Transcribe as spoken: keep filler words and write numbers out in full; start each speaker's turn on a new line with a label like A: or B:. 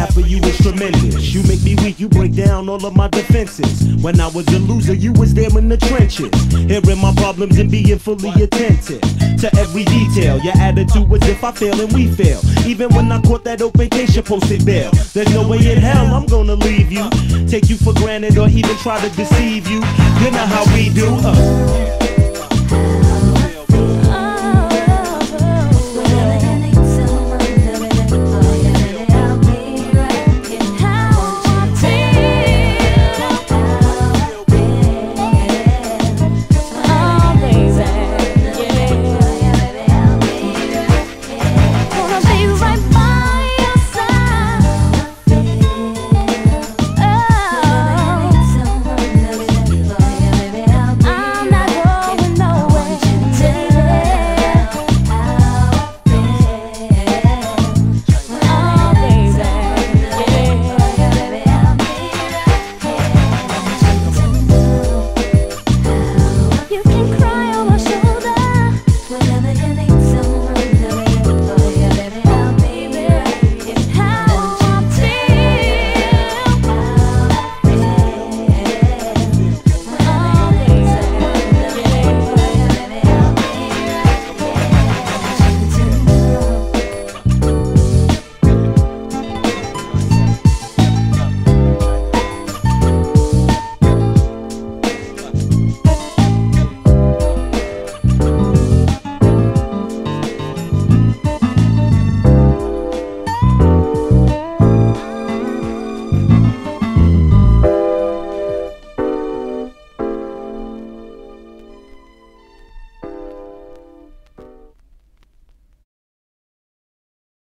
A: half of you is tremendous. You make me weak, you break down all of my defenses. When I was a loser, you was there in the trenches, hearing my problems and being fully attentive to every detail. Your attitude was if I fail and we fail. Even when I caught that open case, you posted bail. There's no way in hell I'm gonna leave you, take you for granted or even try to deceive you. You know how we do, uh